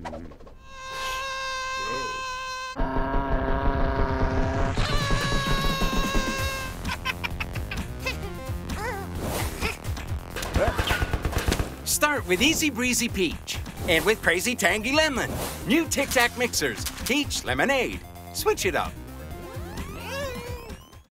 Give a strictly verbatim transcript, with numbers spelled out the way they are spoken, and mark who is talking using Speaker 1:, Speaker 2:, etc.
Speaker 1: Start with Easy Breezy Peach and with Crazy Tangy Lemon. New Tic Tac mixers, peach, lemonade. Switch it up.